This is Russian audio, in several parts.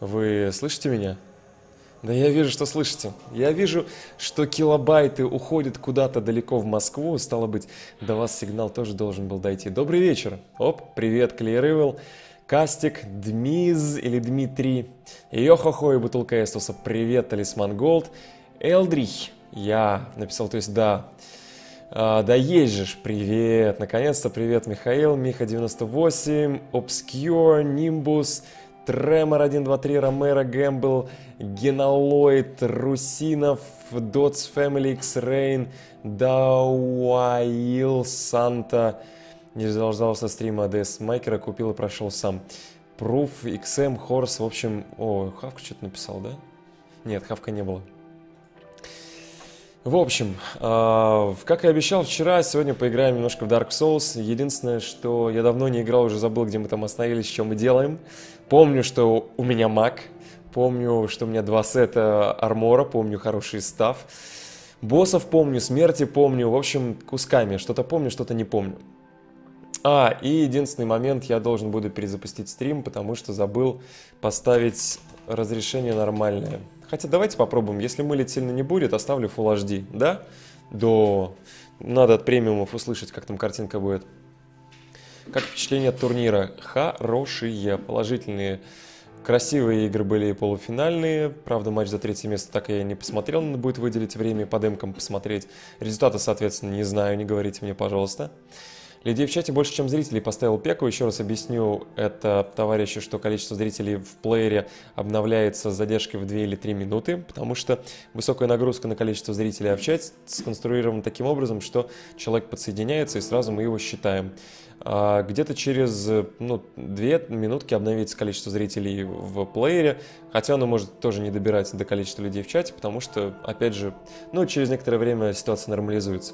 Вы слышите меня? Да я вижу, что слышите. Я вижу, что килобайты уходят куда-то далеко в Москву. Стало быть, до вас сигнал тоже должен был дойти. Добрый вечер. Оп, привет, Клеерывел. Кастик, Дмиз или Дмитрий. Йо-хо-хо и бутылка Эстуса. Привет, Талисман Голд. Элдрих. Я написал, то есть да. Да езжешь, привет. Наконец-то привет, Михаил. Миха98, Obscure, Nimbus. Тремор 123, Ромеро, Гэмбл, Геналоид, Русинов, Дотс Фэмили, X-Rain, Дауаил, Санта. Не дождался стрима АДС Майкера, купил и прошел сам. Пруф, XM, Хорс, в общем... О, Хавка что-то написал, да? Нет, Хавка не было. В общем, как и обещал вчера, сегодня поиграем немножко в Dark Souls. Единственное, что я давно не играл, уже забыл, где мы там остановились, что мы делаем. Помню, что у меня маг, помню, что у меня 2 сета армора, помню хороший став. Боссов помню, смерти помню, в общем, кусками. Что-то помню, что-то не помню. И единственный момент, я должен буду перезапустить стрим, потому что забыл поставить разрешение нормальное. Хотя давайте попробуем, если мылить сильно не будет, оставлю Full HD, да? Надо от премиумов услышать, как там картинка будет. Как впечатление от турнира? Хорошие, положительные. Красивые игры были и полуфинальные. Правда, матч за 3-е место так и я не посмотрел. Надо будет выделить время по демкам посмотреть. Результаты, соответственно, не знаю, не говорите мне, пожалуйста. Людей в чате больше, чем зрителей, поставил Пеку. Еще раз объясню это товарищу, что количество зрителей в плеере обновляется с задержкой в 2 или 3 минуты, потому что высокая нагрузка на количество зрителей, а в чате сконструирована таким образом, что человек подсоединяется и сразу мы его считаем. Где-то через 2 минутки обновится количество зрителей в плеере, хотя оно может тоже не добирать до количества людей в чате, потому что, опять же, через некоторое время ситуация нормализуется.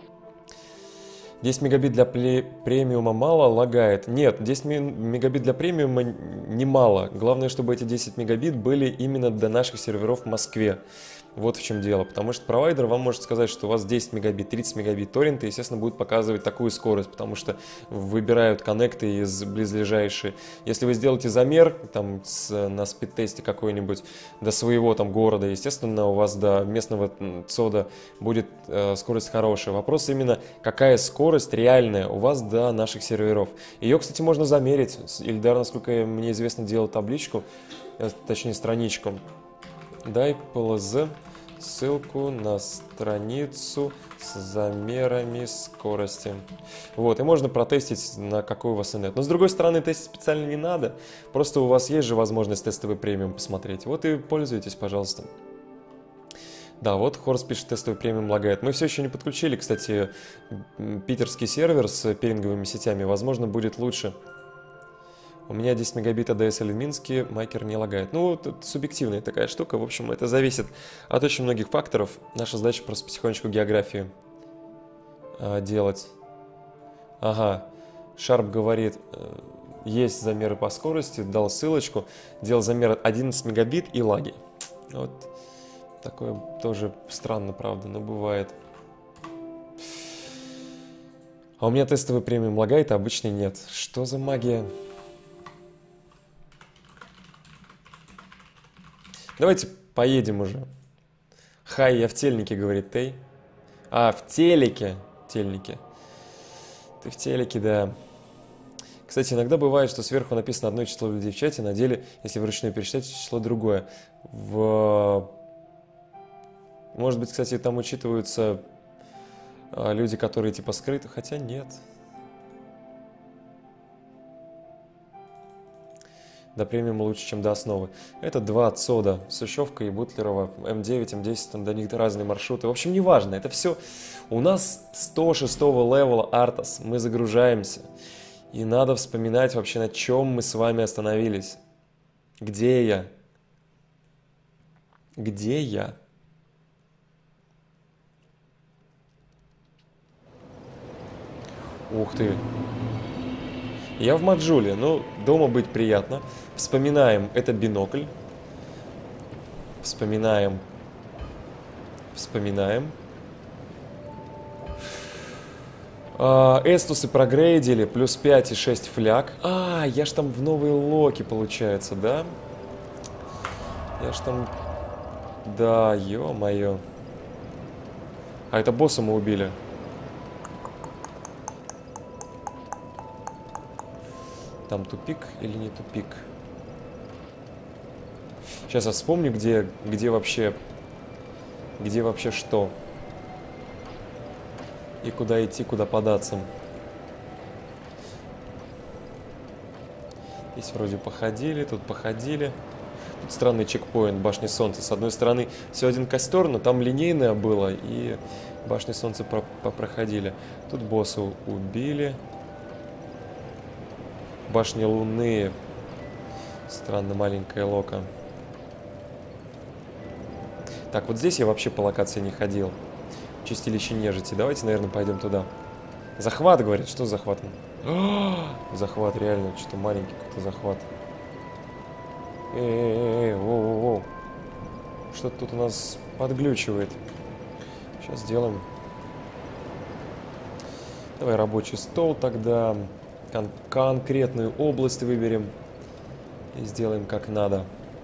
10 мегабит для премиума мало, лагает. Нет, 10 мегабит для премиума немало. Главное, чтобы эти 10 мегабит были именно до наших серверов в Москве. Вот в чем дело. Потому что провайдер вам может сказать, что у вас 10 мегабит, 30 мегабит торренты, естественно, будут показывать такую скорость, потому что выбирают коннекты из близлежащие. Если вы сделаете замер на спид-тесте какой-нибудь до своего города, естественно, у вас до местного ЦОДа будет скорость хорошая. Вопрос именно, какая скорость реальная у вас до наших серверов. Ее, кстати, можно замерить. Ильдар, насколько мне известно, делал табличку, точнее страничку. Дай PLZ ссылку на страницу с замерами скорости. Вот, и можно протестить, на какой у вас инет. Но с другой стороны, тестить специально не надо. Просто у вас есть же возможность тестовый премиум посмотреть. Вот и пользуйтесь, пожалуйста. Да, вот Хорс пишет, тестовый премиум лагает. Мы все еще не подключили, кстати, питерский сервер с пиринговыми сетями. Возможно, будет лучше. У меня 10 мегабит ADSL в Минске, Майкер не лагает. Это субъективная такая штука. В общем, это зависит от очень многих факторов. Наша задача просто потихонечку географию делать. Ага, Шарп говорит, есть замеры по скорости, дал ссылочку. Делал замер 11 мегабит и лаги. Вот такое тоже странно, правда, но бывает. А у меня тестовый премиум лагает, а обычный нет. Что за магия? Давайте поедем уже. Хай, я в тельнике, говорит Тей. В телеке. Тельнике. Ты в телеке, да. Кстати, иногда бывает, что сверху написано одно число людей в чате, на деле, если вручную пересчитать, число другое. Может быть, кстати, там учитываются люди, которые типа скрыты, хотя нет. До премиума лучше, чем до основы. Это 2 ЦОДа, Сущевка и Бутлерова, М9, М10, до них разные маршруты. В общем, неважно, это все. У нас 106-го левела Артас, мы загружаемся. И надо вспоминать вообще, на чем мы с вами остановились. Где я? Где я? Ух ты. Я в Маджуле, дома быть приятно. Вспоминаем, это бинокль. Вспоминаем. Эстусы прогрейдили, плюс 5 и 6 фляг. Я ж там в новые локи, получается, да? Я ж там... Да, ё-моё. А это босса мы убили. Там тупик или не тупик? Сейчас я вспомню, где вообще что. И куда идти, куда податься. Здесь вроде походили, тут походили. Тут странный чекпоинт, башни солнца. С одной стороны всего один костер, но там линейное было, и башни солнца проходили. Тут босса убили. Башни луны. Странно маленькая лока. Так, вот здесь я вообще по локации не ходил. Чистилище нежити. Давайте, наверное, пойдем туда. Захват, говорит. Что с захватом? Захват, реально. Что-то маленький какой-то захват. Воу-воу-воу. Что-то тут у нас подглючивает. Сейчас сделаем. Давай рабочий стол тогда. Конкретную область выберем. И сделаем как надо.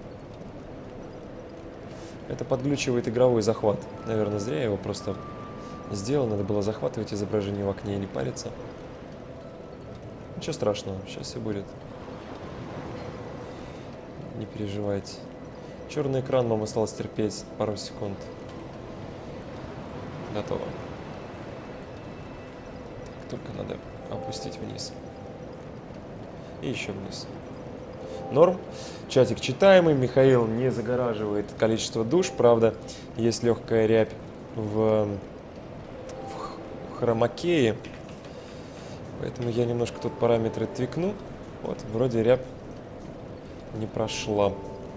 Это подглючивает игровой захват. Наверное, зря я его просто сделал. Надо было захватывать изображение в окне и не париться. Ничего страшного. Сейчас все будет. Не переживайте. Черный экран, вам осталось терпеть пару секунд. Готово. Так, только надо опустить вниз. И еще вниз. Норм. Чатик читаемый. Михаил не загораживает количество душ. Правда, есть легкая рябь в хромакее. Поэтому я немножко тут параметры твикну. Вот, вроде рябь не прошла.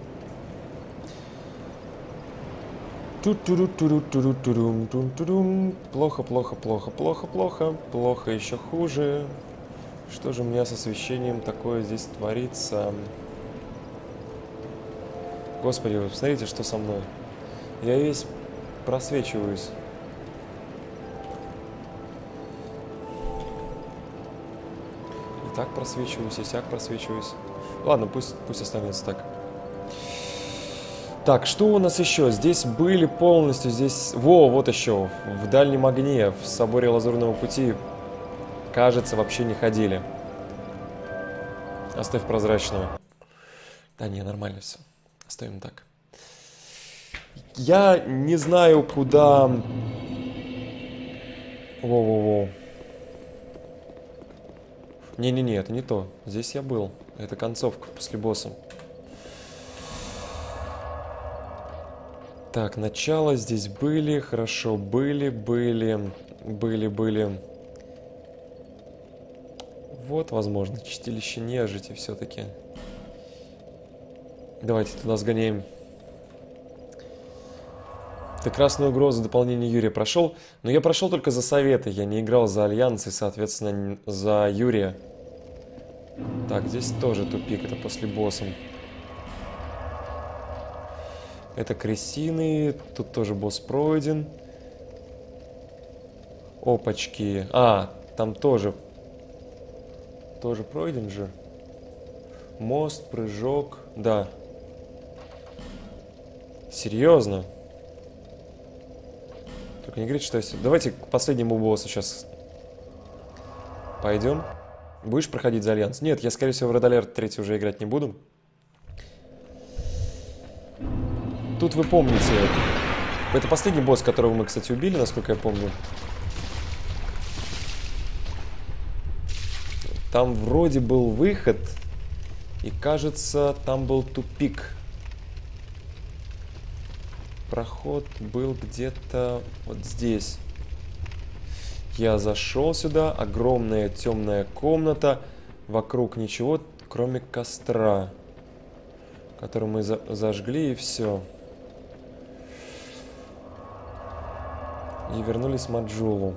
Плохо, плохо, плохо, плохо, плохо. Плохо, еще хуже. Что же у меня с освещением такое здесь творится? Господи, вы посмотрите, что со мной. Я весь просвечиваюсь. И так просвечиваюсь, и сяк просвечиваюсь. Ладно, пусть останется так. Так, что у нас еще? Здесь были полностью, здесь... Во, вот еще, в Дальнем огне, в соборе Лазурного пути, кажется, вообще не ходили. Оставь прозрачного. Да не, нормально все. Оставим так. Я не знаю, куда... Воу-воу-воу. Не-не-не, это не то. Здесь я был. Это концовка после босса. Так, начало здесь были. Хорошо, были. Вот, возможно, чистилище нежити все-таки. Давайте туда сгоняем. Ты красную угрозу дополнения Юрия прошел. Но я прошел только за советы. Я не играл за Альянс и, соответственно, за Юрия. Так, здесь тоже тупик. Это после босса. Это крысины. Тут тоже босс пройден. Опачки. А, там тоже. Тоже пройден же. Мост, прыжок. Да. Серьезно? Только не говорите, что я... Давайте к последнему боссу сейчас пойдем. Будешь проходить за Альянс? Нет, я, скорее всего, в Red Alert 3 уже играть не буду. Тут вы помните... Это последний босс, которого мы, кстати, убили, насколько я помню. Там вроде был выход. И, кажется, там был тупик. Проход был где-то вот здесь. Я зашел сюда. Огромная темная комната. Вокруг ничего, кроме костра, который мы зажгли, и все. И вернулись в Маджулу.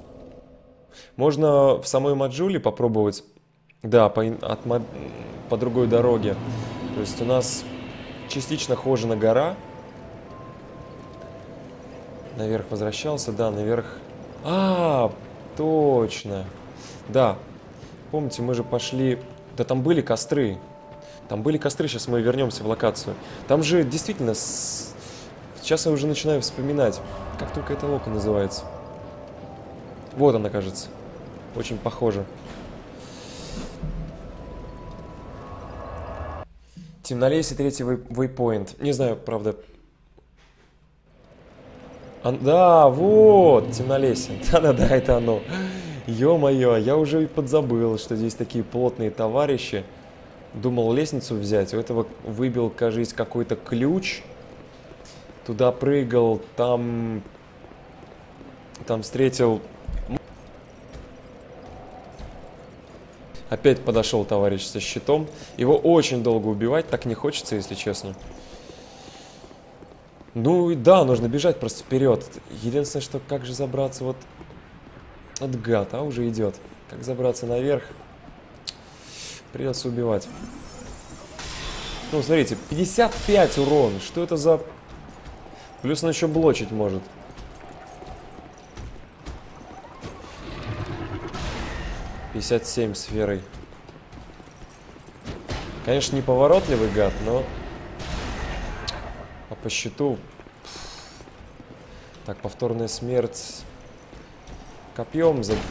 Можно в самой Маджуле попробовать. Да, по другой дороге. То есть у нас частично Хожена гора. Наверх возвращался, да, наверх. А, точно. Да, помните, мы же пошли... Да там были костры. Там были костры, сейчас мы вернемся в локацию. Там же действительно... Сейчас я уже начинаю вспоминать. Как только эта лока называется. Вот она, кажется. Очень похожа. Темнолесье, третий вейпоинт. Не знаю, правда. Да, вот, темнолесье. Да-да-да, это оно. Ё-моё, я уже и подзабыл, что здесь такие плотные товарищи. Думал лестницу взять. У этого выбил, кажется, какой-то ключ. Туда прыгал, там встретил... Опять подошел товарищ со щитом. Его очень долго убивать, так не хочется, если честно. Ну и да, нужно бежать просто вперед. Единственное, что как же забраться вот... От гад, уже идет. Как забраться наверх? Придется убивать. Ну, смотрите, 55 урон. Что это за... Плюс он еще блочить может. «57 сферой. Конечно, неповоротливый гад, но... А по счету... Так, повторная смерть... Копьем за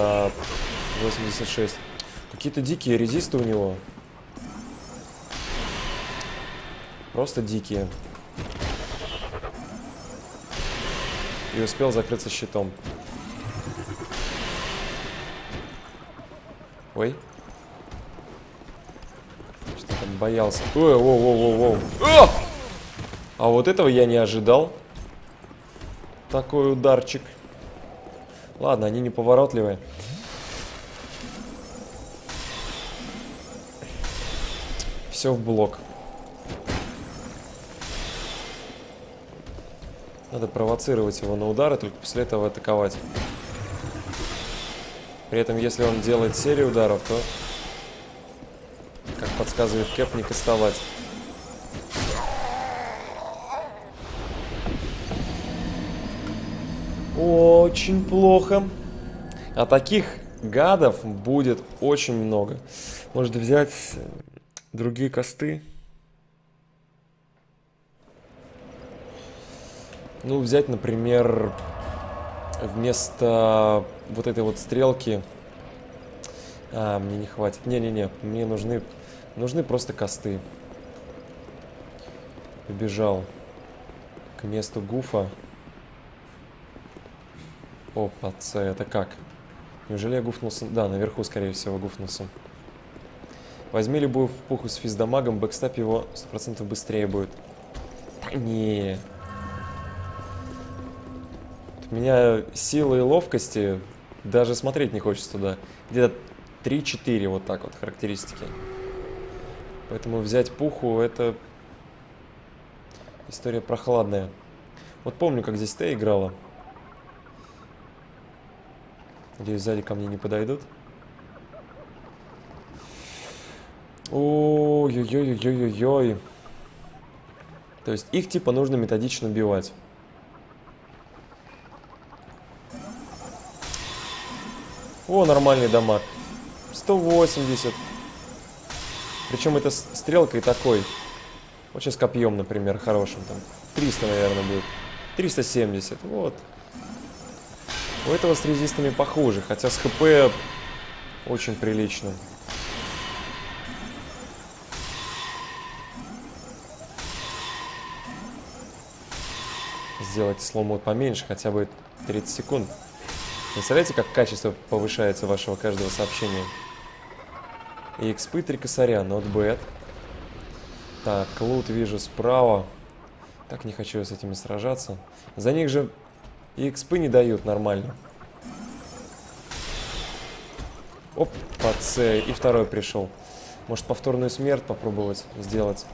86. Какие-то дикие резисты у него. Просто дикие. И успел закрыться щитом. Ой. Что там боялся? Ой, воу. А вот этого я не ожидал. Такой ударчик. Ладно, они неповоротливые. Все в блок. Надо провоцировать его на удары, только после этого атаковать. При этом, если он делает серию ударов, то, как подсказывает Кэп, не кастовать. Очень плохо. А таких гадов будет очень много. Может взять другие косты. Ну, взять, например, вместо вот этой вот стрелки... мне не хватит. Не-не-не, мне нужны просто косты. Побежал к месту гуфа. Опа, это как? Неужели я гуфнулся? Да, наверху, скорее всего, гуфнулся. Возьми любую пуху с физдамагом, бэкстап его 100% быстрее будет. Да не. У меня силы и ловкости, даже смотреть не хочется туда. Где-то 3-4 вот так вот характеристики. Поэтому взять пуху — это история прохладная. Вот помню, как здесь Т играла. Надеюсь, сзади ко мне не подойдут. Ой-ой-ой-ой-ой-ой. То есть их типа нужно методично убивать. О, нормальный дамаг. 180. Причем это стрелкой такой. Вот сейчас копьем, например, хорошим. Там 300, наверное, будет. 370. Вот. У этого с резистами похуже, хотя с ХП очень прилично. Сделайте слоу-мод поменьше, хотя бы 30 секунд. Представляете, как качество повышается вашего каждого сообщения? И экспы 3 косаря, not bad. Так, лут вижу справа. Так, не хочу я с этими сражаться. За них же и экспы не дают нормально. Оп, под С. И второй пришел. Может, повторную смерть попробовать сделать.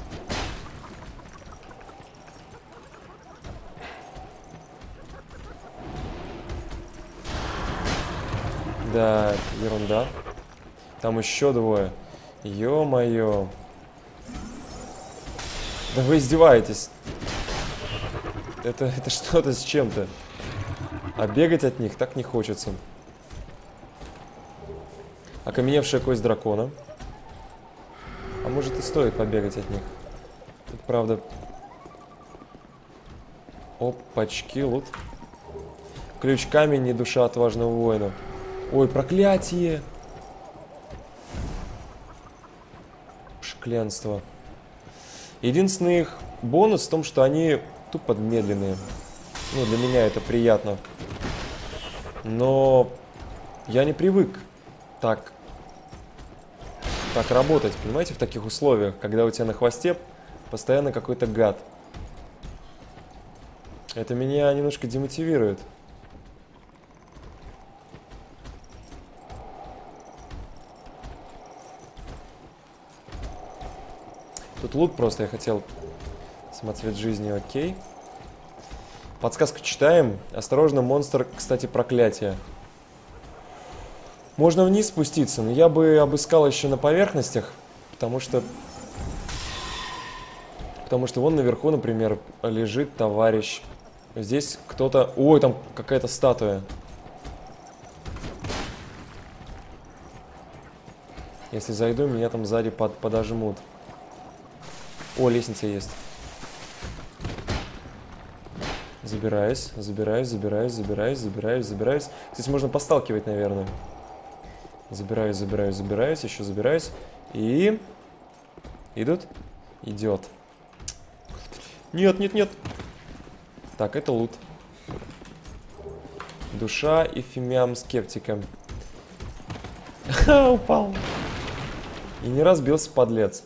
Да, ерунда. Там еще двое. Ё-моё. Да вы издеваетесь. Это что-то с чем-то. А бегать от них так не хочется. Окаменевшая кость дракона. А может и стоит побегать от них. Тут, правда... Опачки, лут. Ключ, камень и душа отважного воина. Ой, проклятие! Шклянство. Единственный их бонус в том, что они тупо медленные. Ну, для меня это приятно. Но я не привык так работать, понимаете, в таких условиях, когда у тебя на хвосте постоянно какой-то гад. Это меня немножко демотивирует. Тут лут просто я хотел. Самоцвет жизни, окей. Подсказку читаем. Осторожно, монстр, кстати, проклятие. Можно вниз спуститься, но я бы обыскал еще на поверхностях, потому что вон наверху, например, лежит товарищ. Здесь кто-то... Ой, там какая-то статуя. Если зайду, меня там сзади подожмут. О, лестница есть. Забираюсь. Здесь можно посталкивать, наверное. Забираюсь. Еще забираюсь. И... Идут? Идет. Нет. Так, это лут. Душа и фимиам скептика. Упал. И не разбился, подлец.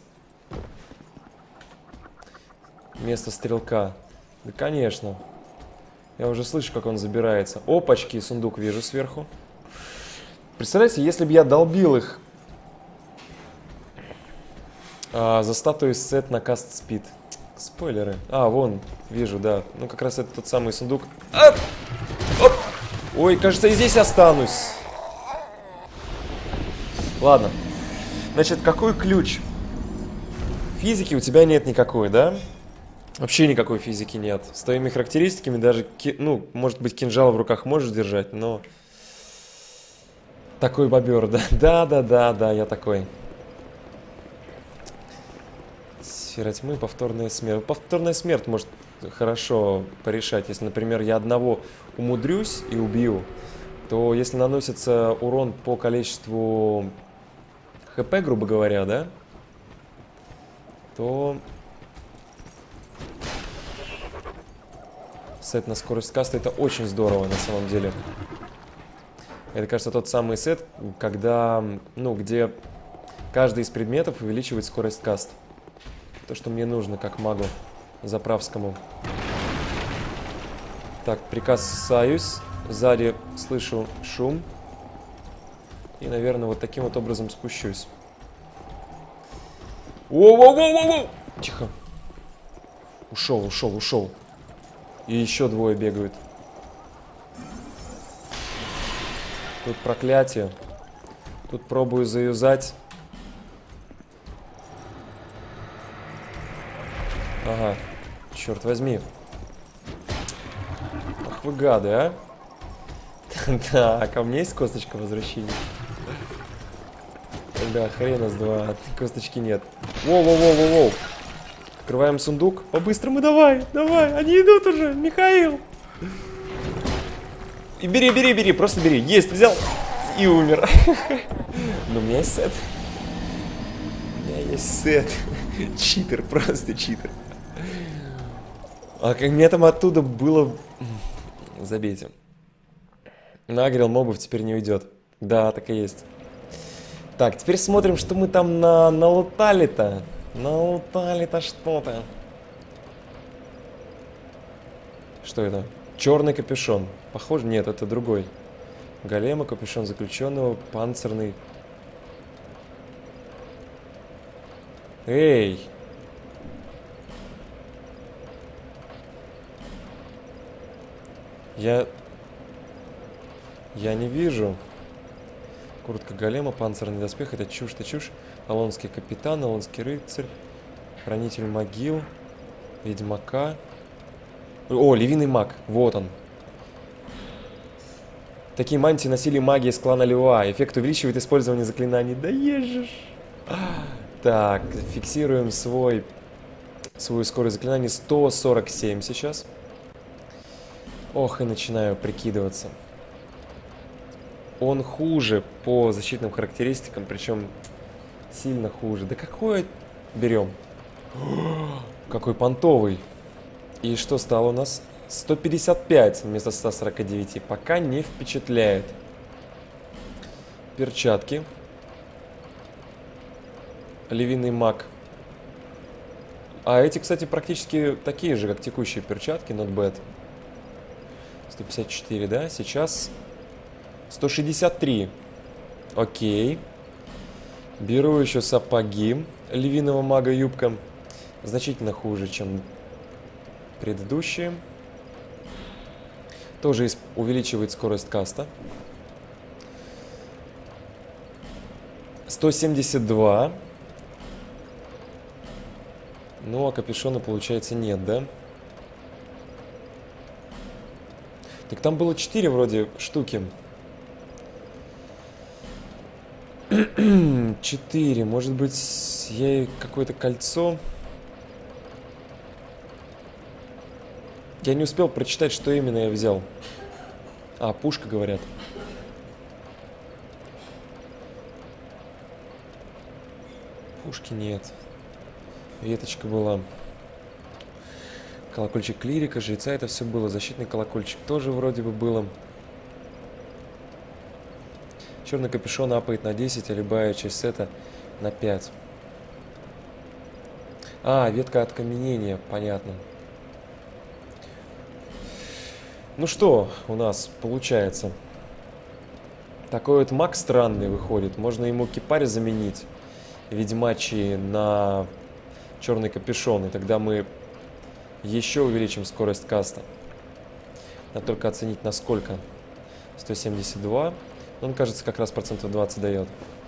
Место стрелка. Да, конечно. Я уже слышу, как он забирается. Опачки, сундук вижу сверху. Представляете, если бы я долбил их за статую сет на каст спид. Спойлеры. А, вон, вижу, да. Ну, как раз это тот самый сундук. Оп! Ой, кажется, и здесь останусь. Ладно. Значит, какой ключ? Физики у тебя нет никакой, да? Вообще никакой физики нет. С твоими характеристиками даже, ну, может быть, кинжал в руках можешь держать, но... Такой бобер, да? Да, я такой. Сфера тьмы, повторная смерть. Повторная смерть может хорошо порешать. Если, например, я одного умудрюсь и убью, то если наносится урон по количеству ХП, грубо говоря, да, то сет на скорость каста — это очень здорово на самом деле. Это, кажется, тот самый сет, когда, ну, где каждый из предметов увеличивает скорость каста. То, что мне нужно, как магу заправскому. Так, прикасаюсь. Сзади слышу шум. И, наверное, вот таким вот образом спущусь. Воу-воу-воу-воу-воу! Тихо. Ушел. И еще двое бегают. Тут проклятие. Тут пробую заюзать. Ага, черт возьми. Ах вы гады, а? Так, а у меня есть косточка возвращения? Да, хрена с два. Косточки нет. Воу. Открываем сундук. По-быстрому, давай. Они идут уже, Михаил. И бери, просто бери. Есть, взял и умер. Но у меня есть сет. Читер, просто читер. А как мне там оттуда было... Забейте. Нагрел мобов теперь не уйдет. Да, так и есть. Так, теперь смотрим, что мы там налутали-то. Налутали-то что-то. Что это? Черный капюшон. Похоже, нет, это другой. Голема, капюшон заключенного, панцирный. Эй! Я не вижу. Куртка голема, панцирный доспех. Это чушь. Алонский капитан, алонский рыцарь. Хранитель могил. Ведьмака. О, львиный маг. Вот он. Такие мантии носили маги из клана Лева. Эффект увеличивает использование заклинаний. Да ежешь. Так, фиксируем свою скорость заклинания 147 сейчас. Ох, и начинаю прикидываться. Он хуже по защитным характеристикам, причем сильно хуже. Да какой берем? Какой понтовый. И что стало у нас? 155 вместо 149. Пока не впечатляет. Перчатки. Львиный маг. А эти, кстати, практически такие же, как текущие перчатки. Not bad. 154, да? Сейчас 163. Окей. Беру еще сапоги львиного мага юбка. Значительно хуже, чем предыдущие. Тоже увеличивает скорость каста. 172. Ну, а капюшона, получается, нет, да? Так там было 4 вроде штуки. 4. Может быть, я какое-то кольцо. Я не успел прочитать, что именно я взял. А, пушка, говорят. Пушки нет. Веточка была. Колокольчик клирика, жреца, это все было. Защитный колокольчик тоже вроде бы было. Черный капюшон апает на 10, а любая часть сета на 5. А, ветка откаменения, понятно. Ну что у нас получается? Такой вот маг странный выходит. Можно ему кипарь заменить, ведьмачий, на черный капюшон. И тогда мы еще увеличим скорость каста. Надо только оценить, насколько. 172. Он, кажется, как раз процентов 20 дает.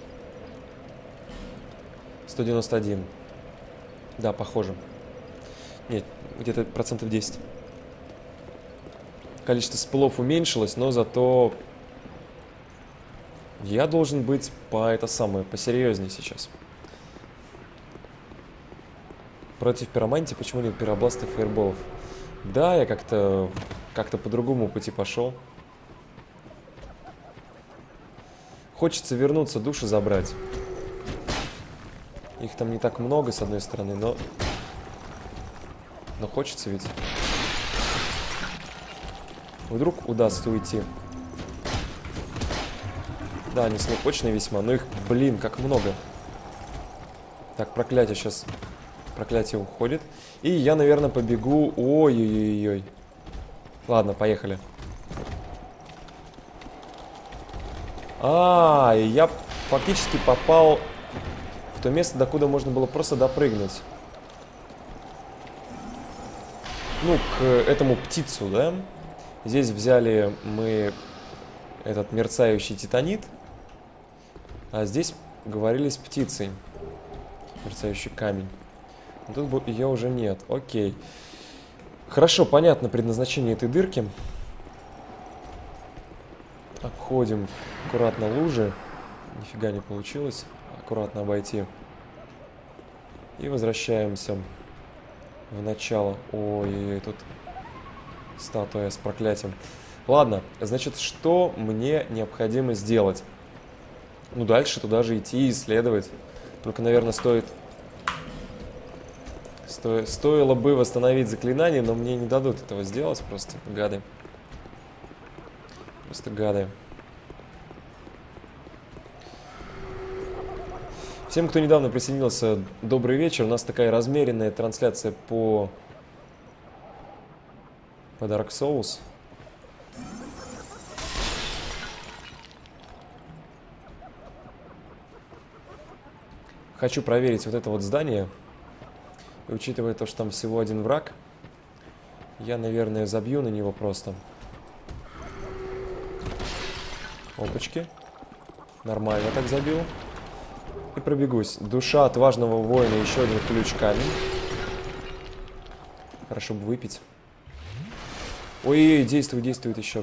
191. Да, похоже. Нет, где-то процентов 10. Количество спылов уменьшилось, но зато я должен быть посерьезнее сейчас. Против пиромантии почему нет пиробласта и фаерболов? Да, я как-то по другому пути пошел. Хочется вернуться, души забрать. Их там не так много, с одной стороны, но хочется ведь. Вдруг удастся уйти. Да, они снопочные весьма, но их, блин, как много. Так, проклятие сейчас. Проклятие уходит. И я, наверное, побегу... Ой-ой-ой-ой. Ладно, поехали. И я фактически попал в то место, докуда можно было просто допрыгнуть. Ну, к этому птицу, да? Здесь взяли мы этот мерцающий титанит. А здесь говорили с птицей. Мерцающий камень. Тут ее уже нет. Окей. Хорошо, понятно предназначение этой дырки. Обходим аккуратно лужи. Нифига не получилось. Аккуратно обойти. И возвращаемся в начало. Ой, тут статуя с проклятием. Ладно, значит, что мне необходимо сделать? Ну, дальше туда же идти и исследовать. Только, наверное, стоило бы восстановить заклинание, но мне не дадут этого сделать, просто гады. Просто гады. Всем, кто недавно присоединился, добрый вечер. У нас такая размеренная трансляция по Dark Souls. Хочу проверить вот это вот здание. И учитывая то, что там всего один враг, я, наверное, забью на него просто. Опачки. Нормально так забил. И пробегусь. Душа отважного воина, еще один ключ-камень. Хорошо бы выпить. Ой, действует еще.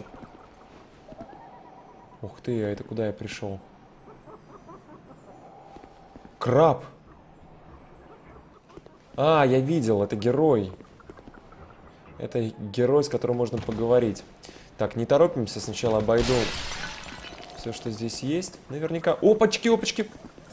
Ух ты, а это куда я пришел? Краб! А, я видел, это герой. Это герой, с которым можно поговорить. Так, не торопимся, сначала обойду все, что здесь есть. Наверняка... Опачки, опачки!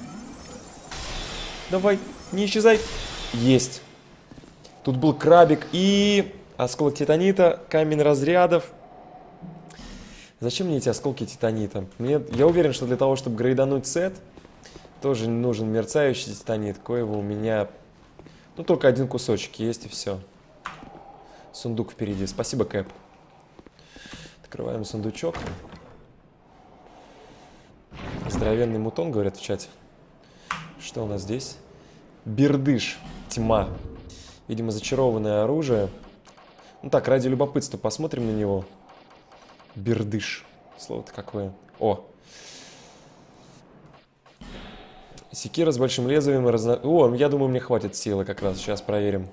Давай, не исчезай. Есть. Тут был крабик и осколок титанита, камень разрядов. Зачем мне эти осколки титанита? Я уверен, что для того, чтобы грейдануть сет, тоже нужен мерцающий титанит, коего у меня... Ну, только один кусочек есть и все. Сундук впереди. Спасибо, Кэп. Открываем сундучок. Здоровенный мутон, говорят в чате. Что у нас здесь? Бердыш. Тьма. Видимо, зачарованное оружие. Ну так, ради любопытства посмотрим на него. Бердыш. Слово-то какое. О! Секира с большим лезвием и О, я думаю, мне хватит силы как раз. Сейчас проверим.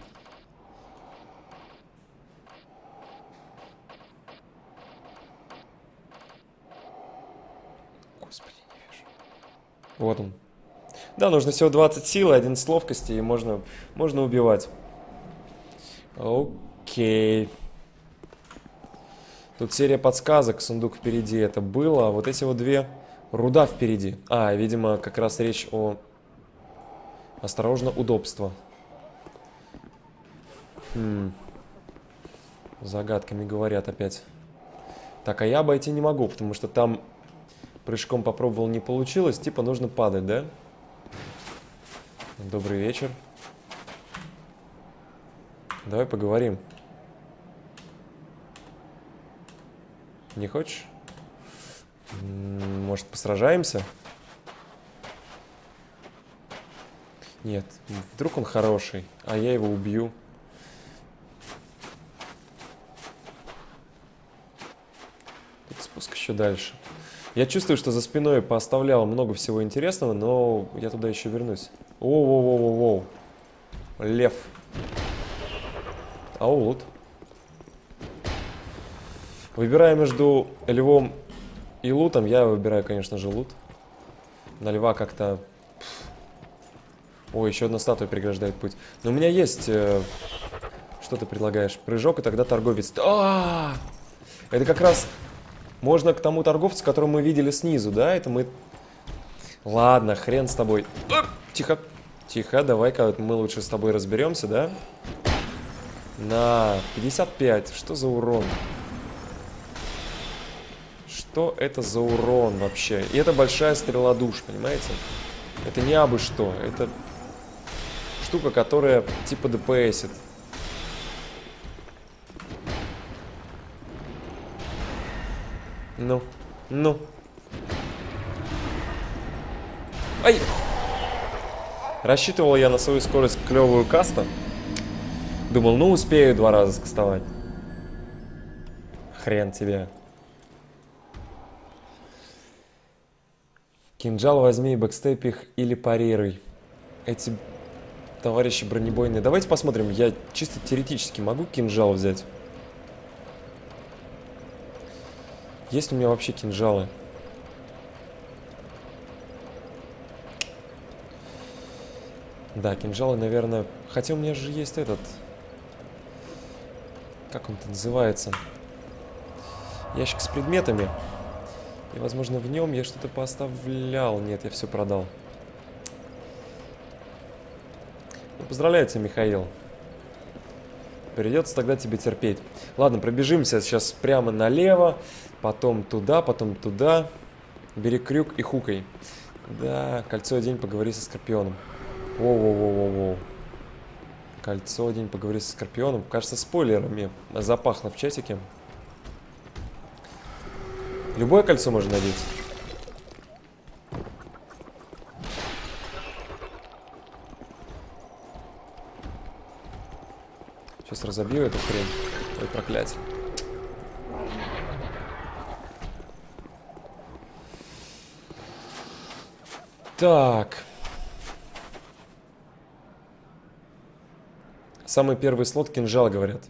Господи, не вижу. Вот он. Да, нужно всего 20 сил и 11 ловкости, и можно убивать. Окей. Тут серия подсказок, сундук впереди это было, а вот эти вот две... Руда впереди. А, видимо, как раз речь о... Осторожно, удобство. Загадками говорят опять. Так, а я обойти не могу, потому что там прыжком попробовал, не получилось. Типа нужно падать, да? Добрый вечер. Давай поговорим. Не хочешь? Может, посражаемся? Нет, вдруг он хороший, а я его убью. Тут спуск еще дальше. Я чувствую, что за спиной пооставлял много всего интересного, но я туда еще вернусь. Воу-воу-воу-воу. Лев. Аулут. Выбирая между львом и лутом, я выбираю, конечно же, лут. На льва как-то... Ой, еще одна статуя преграждает путь. Но у меня есть... Что ты предлагаешь? Прыжок, и тогда торговец... Это как раз можно к тому торговцу, которого мы видели снизу, да? Это мы... Ладно, хрен с тобой. Тихо. Тихо, давай-ка мы лучше с тобой разберемся, да? На 55. Что за урон? Что это за урон вообще? И это большая стрела душ, понимаете? Это не абы что. Это штука, которая типа ДПСит. Ну. Ай! Рассчитывал я на свою скорость клевую каста. Думал, ну успею 2 раза скастовать. Хрен тебе. Кинжал возьми, бэкстеп их или парируй. Эти товарищи бронебойные. Давайте посмотрим, я чисто теоретически могу кинжал взять? Есть у меня вообще кинжалы? Да, кинжалы, наверное... Хотя у меня же есть этот... Как он-то называется? Ящик с предметами. И, возможно, в нем я что-то поставлял. Нет, я все продал. Ну, поздравляю тебя, Михаил. Придется тогда тебе терпеть. Ладно, пробежимся сейчас прямо налево. Потом туда, потом туда. Бери крюк и хукай. Да, кольцо одень, поговори со Скорпионом. Воу-воу-воу-воу-воу. Кольцо одень, поговори со Скорпионом. Кажется, спойлерами запахло в чатике. Любое кольцо можно надеть. Сейчас разобью эту хрень. Ой, проклятие. Так. Самый первый слот кинжал, говорят.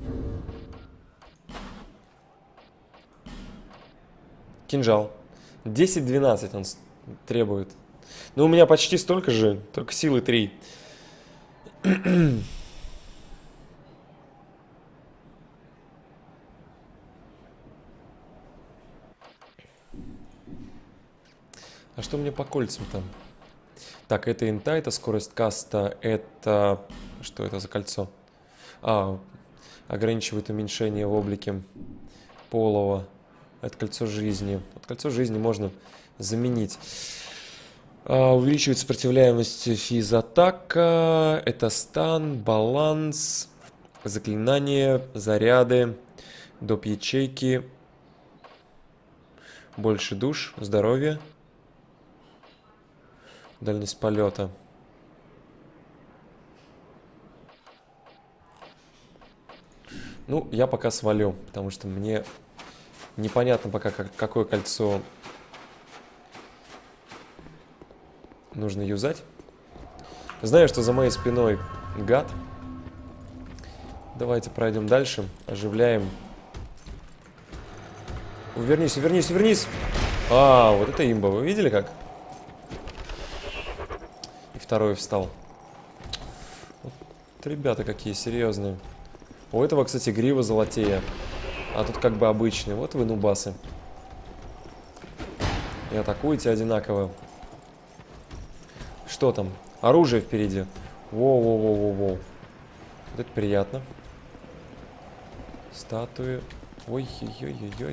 Кинжал. 10-12 он требует. Ну, у меня почти столько же, только силы 3. А что мне по кольцам там? Так, это инта, это скорость каста, это... Что это за кольцо? А, ограничивает уменьшение в облике полого. Это кольцо жизни. Вот кольцо жизни можно заменить. Увеличивает сопротивляемость физатака. Это стан, баланс, заклинания, заряды, доп. Ячейки. Больше душ, здоровье. Дальность полета. Ну, я пока свалю, потому что мне непонятно пока, какое кольцо нужно юзать. Знаю, что за моей спиной гад. Давайте пройдем дальше. Оживляем. Увернись, увернись, увернись! А, вот это имба. Вы видели как? И второй встал. Вот ребята какие серьезные. У этого, кстати, грива золотея. А тут как бы обычный. Вот вы нубасы. И атакуете одинаково. Что там? Оружие впереди. Воу-воу-воу-воу-воу. Вот это приятно. Статуи. Ой-ой-ой-ой-ой.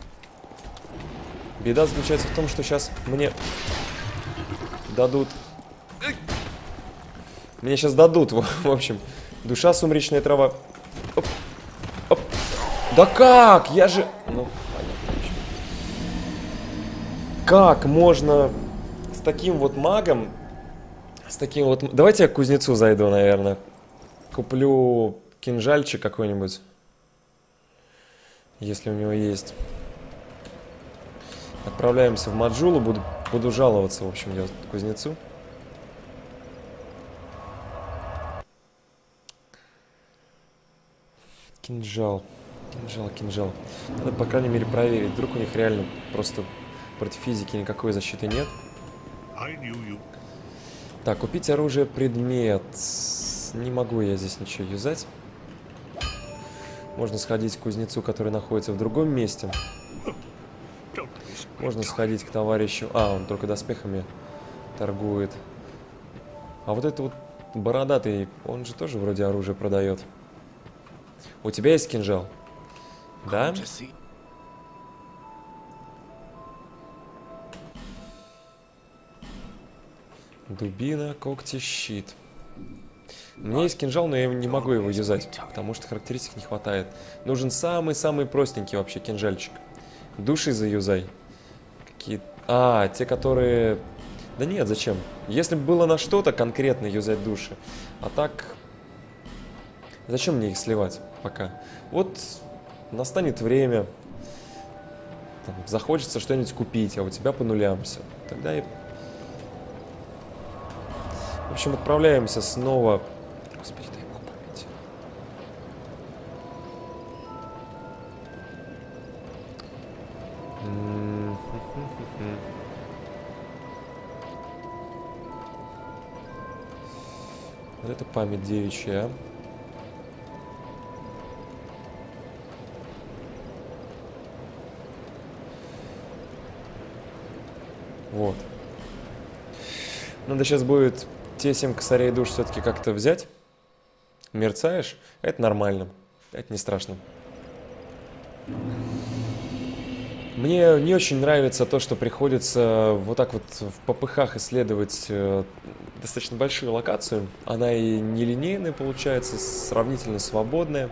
Беда заключается в том, что сейчас мне дадут... Мне сейчас дадут, в общем. Душа, сумеречная трава. Оп. Оп. Да как? Я же... Ну, понятно. Как можно с таким вот магом... С таким вот... Давайте я к кузнецу зайду, наверное. Куплю кинжальчик какой-нибудь. Если у него есть. Отправляемся в Маджулу. Буду жаловаться, в общем, я кузнецу. Кинжал. Кинжал, кинжал. Надо, по крайней мере, проверить. Вдруг у них реально просто против физики никакой защиты нет. Так, купить оружие, предмет. Не могу я здесь ничего юзать. Можно сходить к кузнецу, который находится в другом месте. Можно сходить к товарищу. А, он только доспехами торгует. А вот это вот бородатый, он же тоже вроде оружие продает. У тебя есть кинжал? Да? Дубина, когти, щит. У меня есть кинжал, но я не могу его юзать, потому что характеристик не хватает. Нужен самый-самый простенький вообще кинжальчик. Души заюзай. Какие... А, те, которые... Да нет, зачем? Если бы было на что-то конкретно юзать души. А так... Зачем мне их сливать пока? Вот настанет время. Там, захочется что-нибудь купить, а у тебя по нулям все. Тогда и... В общем, отправляемся снова... Господи, дай Бог памяти. Вот это память девичья. Вот. Надо сейчас будет те 7 косарей душ все-таки как-то взять. Мерцаешь? Это нормально. Это не страшно. Мне не очень нравится то, что приходится вот так вот в попыхах исследовать достаточно большую локацию. Она и нелинейная получается, сравнительно свободная.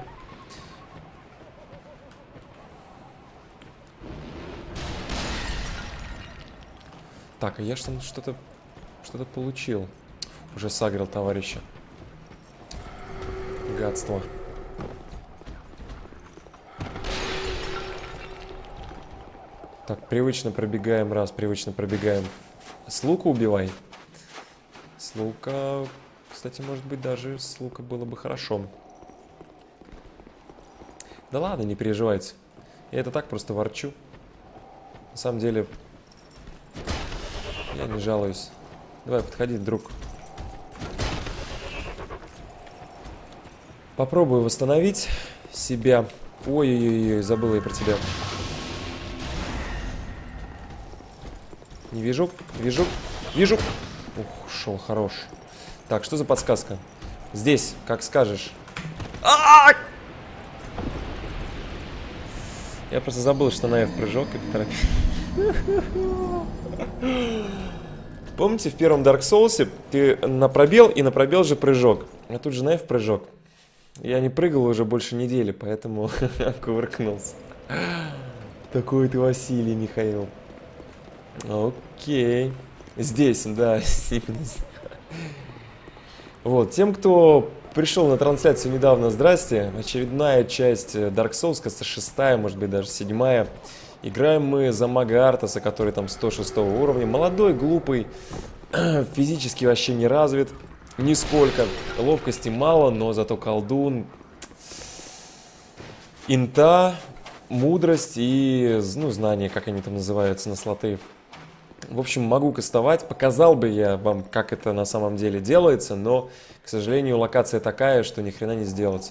Так, а я что-то получил. Уже сагрил товарища. Гадство. Так, привычно пробегаем раз, привычно пробегаем. С лука убивай. С лука... Кстати, может быть, даже с лука было бы хорошо. Да ладно, не переживайте. Я это так просто ворчу. На самом деле... Я не жалуюсь. Давай, подходи, друг. Попробую восстановить себя. Ой-ой-ой, забыл я про тебя. Не вижу, вижу, вижу. Ух, шел, хорош. Так, что за подсказка? Здесь, как скажешь. Я просто забыл, что на F прыжок и поторопил. Помните, в первом Dark Souls ты на пробел и на пробел же прыжок. А тут же на F прыжок. Я не прыгал уже больше недели, поэтому кувыркнулся. Такой ты Василий, Михаил. Окей. Здесь, да, именно. Вот, тем, кто пришел на трансляцию недавно, здрасте. Очередная часть Dark Souls, кажется, 6-я, может быть, даже 7-я. Играем мы за мага Артаса, который там 106 уровня. Молодой, глупый, физически вообще не развит. Нисколько. Ловкости мало, но зато колдун. Инта, мудрость и, ну, знания, как они там называются на слоты. В общем, могу кастовать. Показал бы я вам, как это на самом деле делается, но, к сожалению, локация такая, что ни хрена не сделать.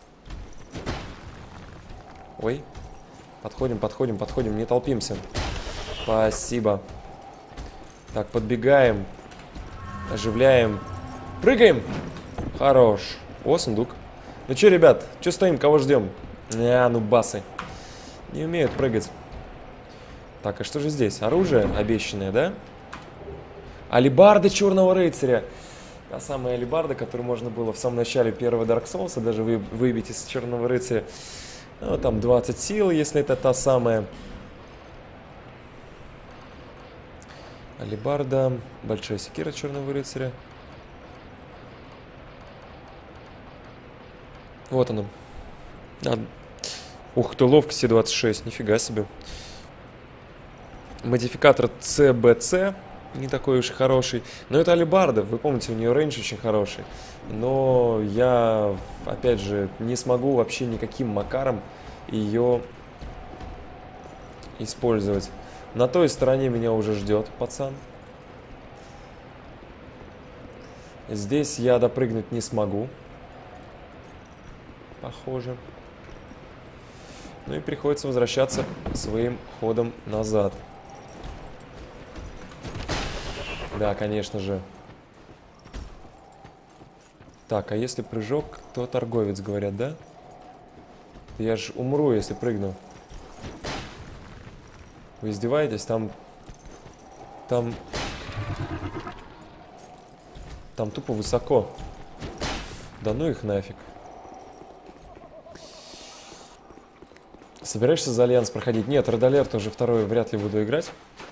Ой. Подходим, подходим, подходим, не толпимся. Спасибо. Так, подбегаем. Оживляем. Прыгаем. Хорош. О, сундук. Ну что, ребят, что стоим, кого ждем? Ну басы. Не умеют прыгать. Так, а что же здесь? Оружие обещанное, да? Алебарда Черного Рыцаря. Та самая алебарда, которую можно было в самом начале первого Dark Souls даже выбить из Черного Рыцаря. Ну, там 20 сил, если это та самая. Алебарда. Большая секира Черного Рыцаря. Вот оно. Ух ты, ловкости 26, нифига себе. Модификатор CBC, не такой уж и хороший. Но это алебарда, вы помните, у нее рейндж очень хороший. Но я, опять же, не смогу вообще никаким макаром ее использовать. На той стороне меня уже ждет пацан. Здесь я допрыгнуть не смогу. Похоже. Ну и приходится возвращаться своим ходом назад. Да, конечно же. Так, а если прыжок, то торговец, говорят, да? Я ж умру, если прыгну. Вы издеваетесь? Там тупо высоко. Да ну их нафиг. Собираешься за Альянс проходить? Нет, Red Alert уже второй вряд ли буду играть.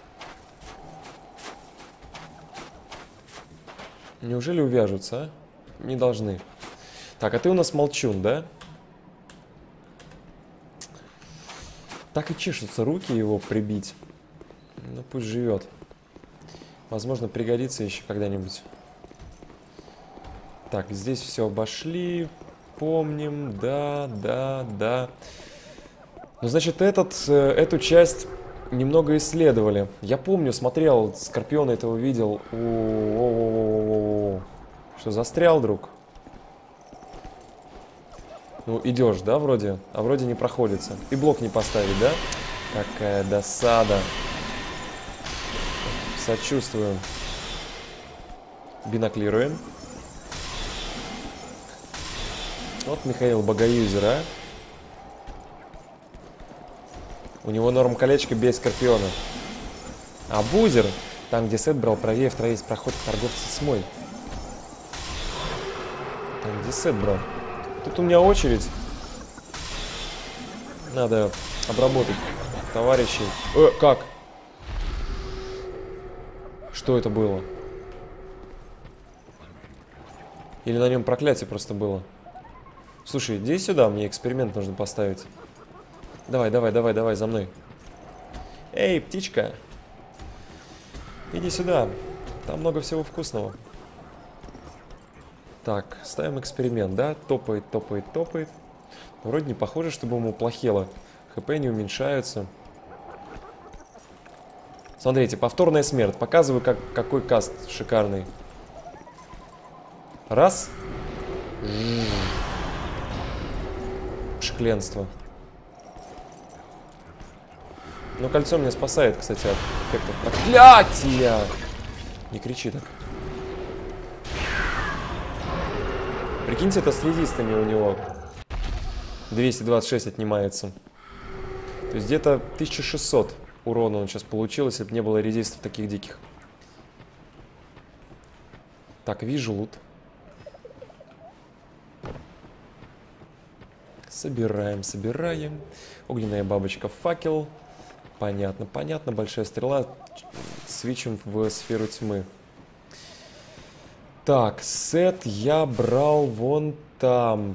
Неужели увяжутся, а? Не должны. Так, а ты у нас молчун, да? Так и чешутся руки его прибить. Ну, пусть живет. Возможно, пригодится еще когда-нибудь. Так, здесь все обошли. Помним, да. Ну, значит, эту часть немного исследовали. Я помню, смотрел, Скорпиона этого видел. Что, застрял, друг? Ну, идешь, да, вроде? А вроде не проходится. И блок не поставить, да? Какая досада. Сочувствуем. Биноклируем. Вот Михаил богоюзер, а? У него норм колечко без Скорпиона. А бузер, там где Сет брал, правее второй есть проход к торговцу смой. Там где Сет брал. Тут у меня очередь. Надо обработать товарищей. Как? Что это было? Или на нем проклятие просто было? Слушай, иди сюда, мне эксперимент нужно поставить. Давай, за мной. Эй, птичка. Иди сюда. Там много всего вкусного. Так, ставим эксперимент, да? Топает. Вроде не похоже, чтобы ему плохело. ХП не уменьшаются. Смотрите, повторная смерть. Показываю, какой каст шикарный. Раз. Шкленство. Но кольцо меня спасает, кстати, от эффектов проклятия. Не кричи так. Прикиньте, это с резистами у него 226 отнимается. То есть где-то 1600 урона он сейчас получил, если бы не было резистов таких диких. Так, вижу лут. Собираем, собираем. Огненная бабочка, факел. Понятно, понятно. Большая стрела. Свечим в сферу тьмы. Так, сет я брал вон там.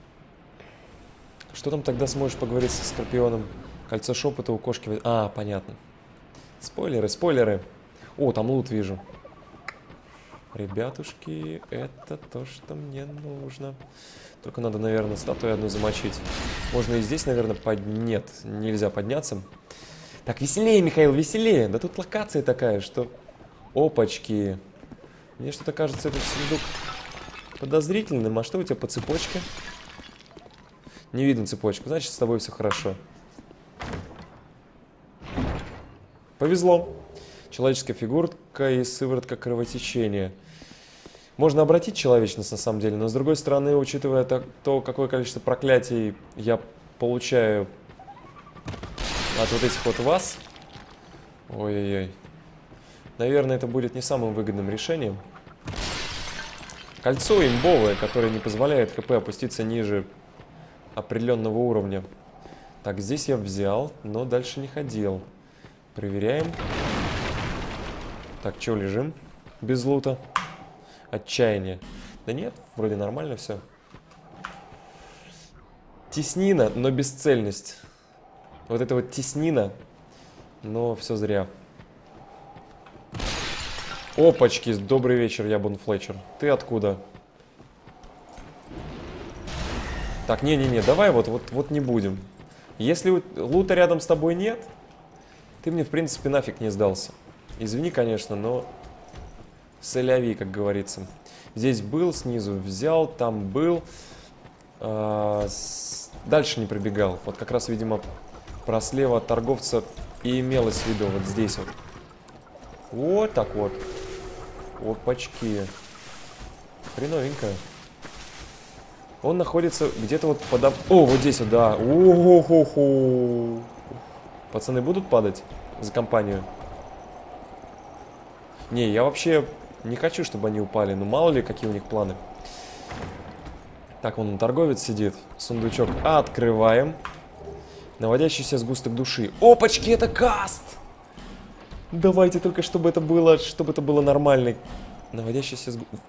Что там тогда сможешь поговорить со Скорпионом? Кольцо шепота у кошки. А, понятно. Спойлеры, спойлеры. О, там лут вижу. Ребятушки, это то, что мне нужно. Только надо, наверное, статую одну замочить. Можно и здесь, наверное, Нет, нельзя подняться. Так, веселее, Михаил, веселее. Да тут локация такая, что... Опачки. Мне что-то кажется, этот сундук подозрительным. А что у тебя по цепочке? Не видно цепочку, значит, с тобой все хорошо. Повезло. Человеческая фигурка и сыворотка кровотечения. Можно обратить человечность, на самом деле, но, с другой стороны, учитывая то, какое количество проклятий я получаю от вот этих вот вас, ой-ой-ой, наверное, это будет не самым выгодным решением. Кольцо имбовое, которое не позволяет ХП опуститься ниже определенного уровня. Так, здесь я взял, но дальше не ходил. Проверяем. Так, что, лежим без лута? Отчаяние. Да нет, вроде нормально все. Теснина, но бесцельность. Вот это вот теснина, но все зря. Опачки, добрый вечер, я Бон Флетчер. Ты откуда? Так, не-не-не, давай вот не будем. Если лута рядом с тобой нет, ты мне, в принципе, нафиг не сдался. Извини, конечно, но... Соляви, как говорится. Здесь был, снизу взял, там был. Дальше не пробегал. Вот как раз, видимо, про слева от торговца и имелось в виду вот здесь вот. Вот так вот. Опачки. Хреновенько. Он находится где-то вот под... О, вот здесь вот, да. О-хо-хо-хо. Пацаны будут падать за компанию? Не, я вообще не хочу, чтобы они упали. Ну, мало ли, какие у них планы. Так, вон торговец сидит. Сундучок открываем. Наводящийся сгусток души. Опачки, это каст! Давайте только, чтобы это было нормально. Наводящийся сгусток...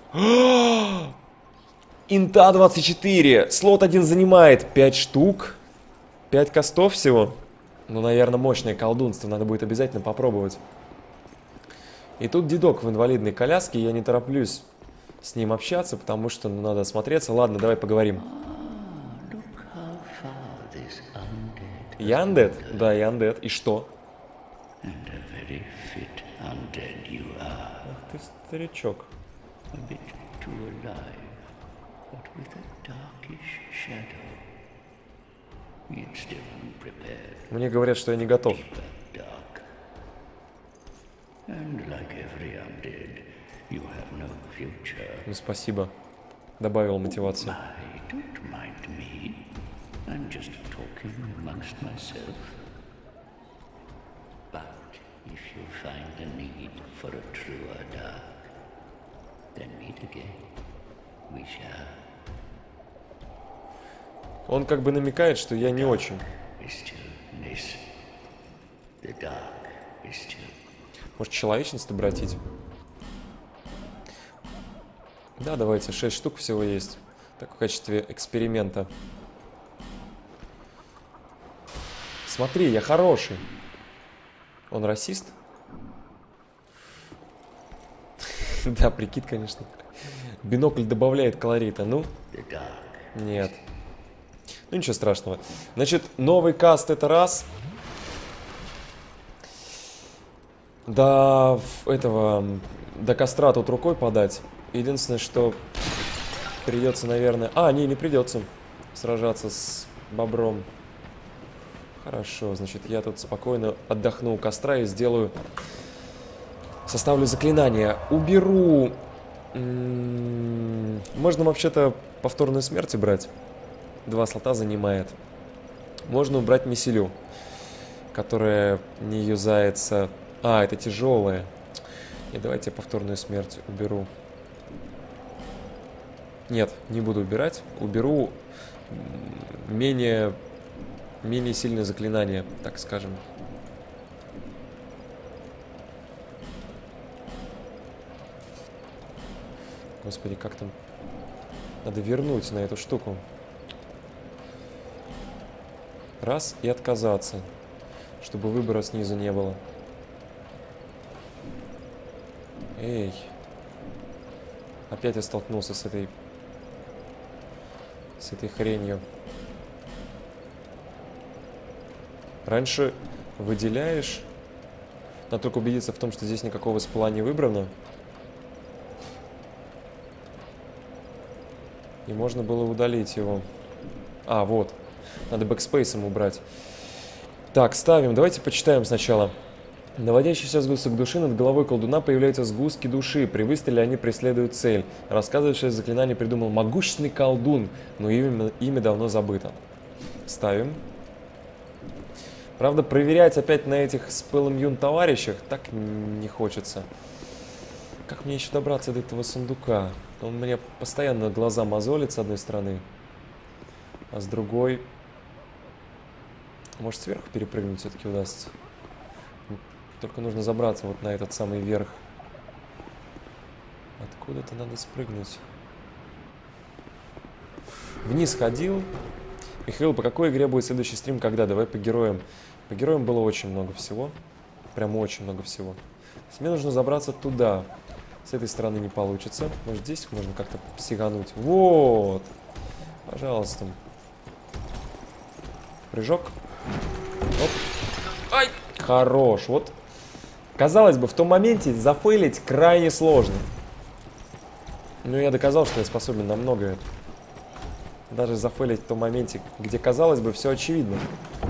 Инта 24. Слот 1 занимает 5 штук. 5 кастов всего. Ну, наверное, мощное колдунство. Надо будет обязательно попробовать. И тут дедок в инвалидной коляске. Я не тороплюсь с ним общаться, потому что надо осмотреться. Ладно, давай поговорим. Я undead? Да, я undead. И что? Ах ты, старичок. Мне говорят, что я не готов. Ну, спасибо. Добавил мотивацию. Он как бы намекает, что я не очень. Может, человечность обратить? Да, давайте, 6 штук всего есть. Так, в качестве эксперимента. Смотри, я хороший. Он расист? Да, прикид, конечно. Бинокль добавляет колорита. Ну? Нет. Ну, ничего страшного. Значит, новый каст это раз. До костра тут рукой подать. Единственное, что придется, наверное... не придется сражаться с бобром. Хорошо, значит, я тут спокойно отдохну у костра и сделаю... Составлю заклинание. Уберу... Можно вообще-то повторную смерть брать. 2 слота занимает. Можно убрать миселю, которая не юзается. А, это тяжелая. И давайте повторную смерть уберу. Нет, не буду убирать. Уберу менее сильное заклинание, так скажем. Господи, как там? Надо вернуть на эту штуку. Раз и отказаться, чтобы выбора снизу не было. Эй. Опять я столкнулся с этой хренью. Раньше выделяешь. Надо только убедиться в том, что здесь никакого спла не выбрано. И можно было удалить его. А, вот. Надо бэкспейсом убрать. Так, ставим. Давайте почитаем сначала. Наводящийся сгусток души над головой колдуна появляются сгустки души. При выстреле они преследуют цель. Рассказывающее заклинание придумал могущественный колдун, но имя давно забыто. Ставим. Правда, проверять опять на этих спелом юн товарищах так не хочется. Как мне еще добраться до этого сундука? Он мне постоянно глаза мозолит с одной стороны, а с другой... Может, сверху перепрыгнуть все-таки удастся? Только нужно забраться вот на этот самый верх. Откуда-то надо спрыгнуть. Вниз ходил. Михаил, по какой игре будет следующий стрим? Когда? Давай по героям. По героям было очень много всего. Прям очень много всего. То есть мне нужно забраться туда. С этой стороны не получится. Может, здесь можно как-то псигануть. Вот. Пожалуйста. Прыжок. Оп. Ай! Хорош. Вот. Казалось бы, в том моменте зафейлить крайне сложно. Но я доказал, что я способен на многое. Даже зафейлить в том моменте, где, казалось бы, все очевидно.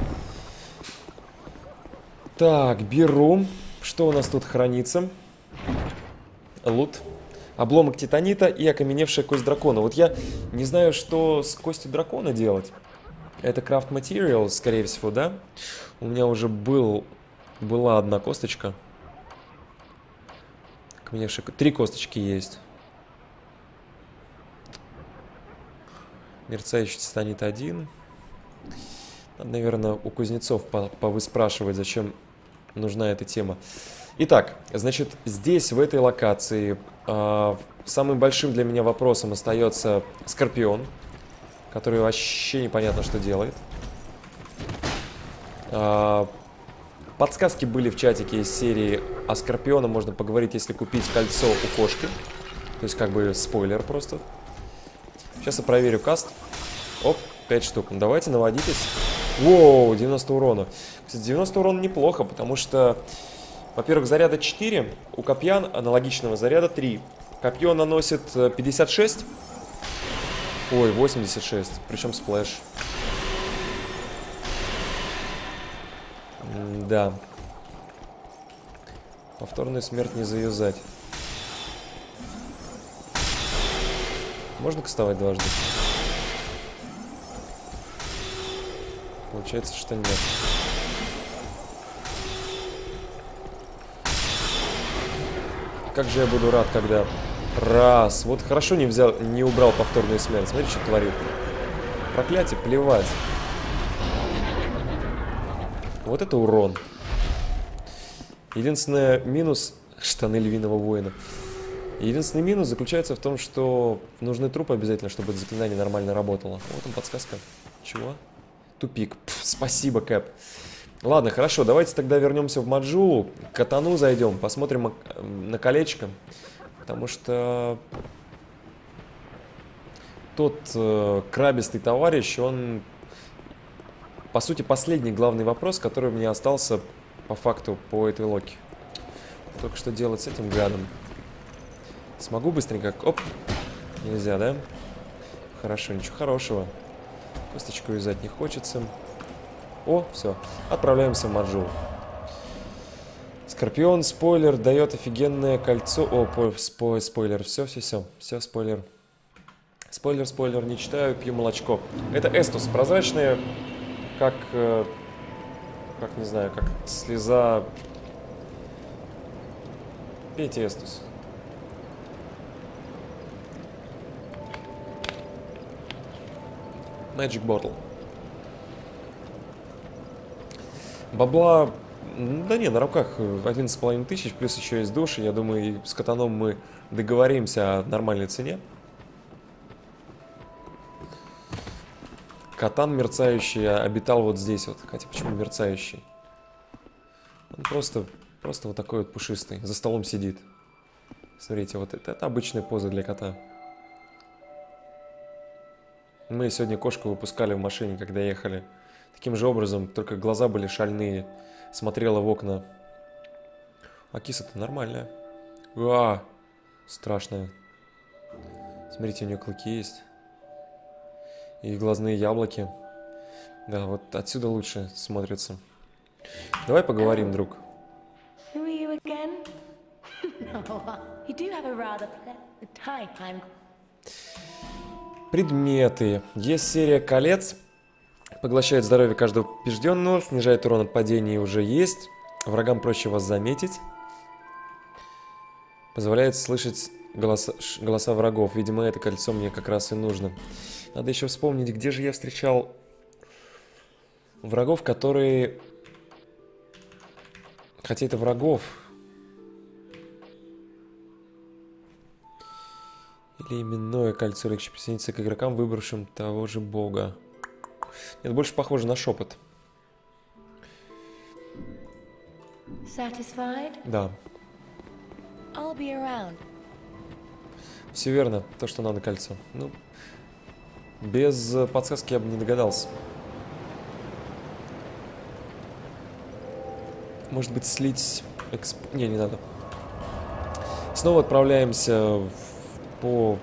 Так, беру. Что у нас тут хранится? Лут. Обломок титанита и окаменевшая кость дракона. Вот я не знаю, что с костью дракона делать. Это крафт материал, скорее всего, да? У меня уже была одна косточка. Окаменевшая... 3 косточки есть. Мерцающий титанит 1. Надо, наверное, у кузнецов повыспрашивать, зачем нужна эта тема. Итак, значит, здесь, в этой локации, самым большим для меня вопросом остается Скорпион, который вообще непонятно, что делает. Подсказки были в чатике из серии о Скорпиона можно поговорить, если купить кольцо у кошки. То есть, как бы, спойлер просто. Сейчас я проверю каст. Оп, 5 штук. Ну, давайте, наводитесь. Воу, 90 урона. Кстати, 90 урона неплохо, потому что, во-первых, заряда 4, у копья аналогичного заряда 3. Копье наносит 56. Ой, 86. Причем сплэш. Да. Повторную смерть не заюзать. Можно кастовать дважды? Получается, что нет. Как же я буду рад, когда... Раз. Вот хорошо не убрал повторную смерть. Смотри, что творит. Проклятие, плевать. Вот это урон. Единственный минус... Штаны львиного воина. Единственный минус заключается в том, что нужны трупы обязательно, чтобы это заклинание нормально работало. Вот там подсказка. Чего? Тупик. Пф, спасибо, Кэп. Ладно, хорошо, давайте тогда вернемся в Маджулу. К Катану зайдем, посмотрим на колечко. Потому что тот крабистый товарищ, он, по сути, последний главный вопрос, который у меня остался по факту по этой локе. Только что делать с этим гадом? Смогу быстренько... Оп! Нельзя, да? Хорошо, ничего хорошего. Косточку вязать не хочется. О, все. Отправляемся в Марджоу. Скорпион, спойлер, дает офигенное кольцо. О, спойлер. Все, спойлер. Спойлер, не читаю, пью молочко. Это Эстус, прозрачная, как не знаю, как слеза. Пейте Эстус. Magic Bottle. Бабла, да не, на руках 11,5 тысяч, плюс еще есть душ. Я думаю, и с Катаном мы договоримся о нормальной цене. Катан мерцающий обитал вот здесь вот. Хотя почему мерцающий? Он просто вот такой вот пушистый. За столом сидит. Смотрите, вот это обычная поза для кота. Мы сегодня кошку выпускали в машине, когда ехали. Таким же образом, только глаза были шальные. Смотрела в окна. А киса-то нормальная. Страшная. Смотрите, у нее клыки есть. И глазные яблоки. Да, вот отсюда лучше смотрится. Давай поговорим, друг. Предметы. Есть серия колец. Поглощает здоровье каждого побежденного. Снижает урон от падений, уже есть. Врагам проще вас заметить. Позволяет слышать голоса врагов. Видимо, это кольцо мне как раз и нужно. Надо еще вспомнить, где же я встречал врагов, которые... Хотя это врагов. Или именное кольцо легче присоединиться к игрокам, выбравшим того же бога. Это больше похоже на шепот. Да. Все верно, то, что надо кольцо. Ну, без подсказки я бы не догадался. Может быть, слить... Не надо. Снова отправляемся в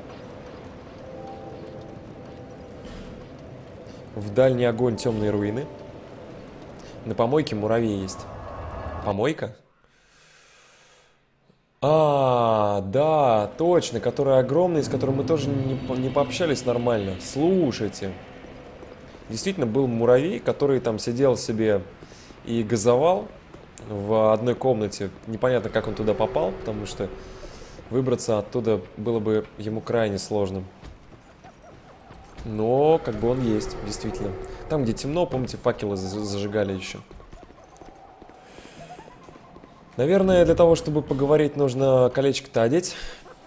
дальний огонь темные руины. На помойке муравей есть. Помойка? Да, точно, которая огромная, с которой мы тоже не пообщались нормально. Слушайте. Действительно, был муравей, который там сидел себе и газовал в одной комнате. Непонятно, как он туда попал, потому что выбраться оттуда было бы ему крайне сложно. Но как бы он есть, действительно. Там, где темно, помните, факелы зажигали еще. Наверное, для того, чтобы поговорить, нужно колечко-то одеть.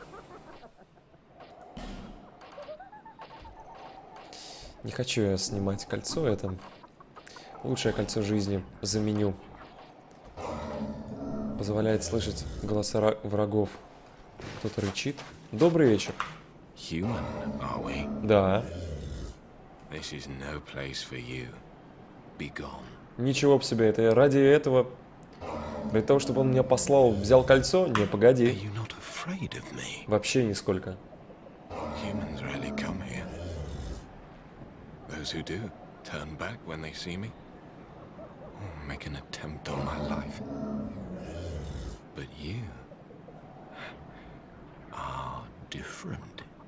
Не хочу я снимать кольцо, это лучшее кольцо жизни. Заменю. Позволяет слышать голоса врагов. Кто-то рычит. Добрый вечер. Human, are we? Да. This is no place for you. Be gone. Ничего б себе, это я ради этого, для того, чтобы он меня послал, взял кольцо? Не, погоди. Are you not afraid of me? Вообще нисколько. Humans rarely come here. Those who do turn back when they see me. Make an attempt on my life. But you are different.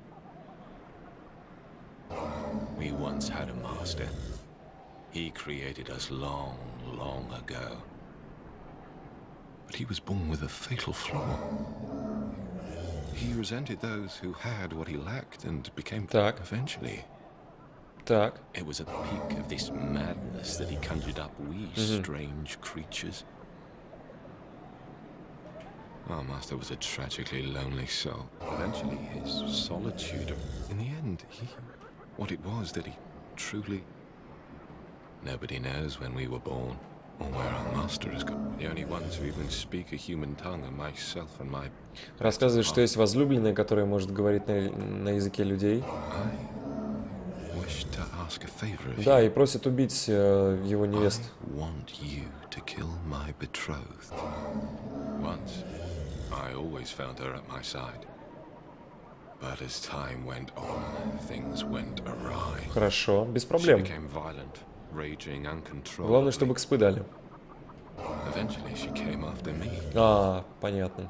We once had a master. He created us long, long ago. But he was born with a fatal flaw. He resented those who had what he lacked and became eventually. It was at the peak of this madness that he conjured up we strange creatures. Our master was a tragically lonely soul. Eventually, his solitude. In the end, what it was that he truly... Nobody knows when we were born, or where our master has gone. The only ones who even speak a human tongue are myself and my... Рассказывает, что есть возлюбленная, которая может говорить на языке людей. Да, и просит убить его невесту. I always found her at my side. But as time went on, things went awry. Хорошо, без She проблем. became violent, raging Главное, чтобы uncontrollably. экспы дали. Eventually, she came after me. А, понятно.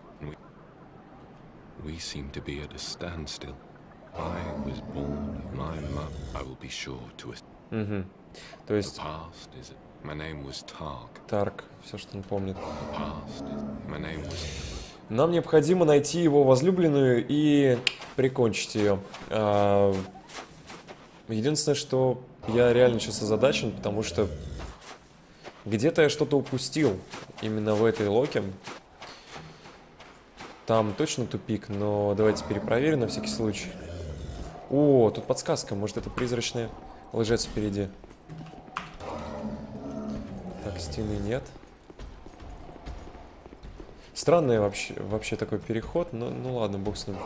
We seemed to be at a standstill. I was born of my mother. I will be sure to. Угу. То The есть past is. My name was Tark. Тарк, все, что он помнит. The past is. My name was. Нам необходимо найти его возлюбленную и прикончить ее. Единственное, что я реально сейчас озадачен, потому что где-то я что-то упустил именно в этой локе. Там точно тупик, но давайте перепроверим на всякий случай. О, тут подсказка, может это призрачный лжец впереди. Так, стены нет. Странный вообще такой переход, но ну ладно, бог с ним.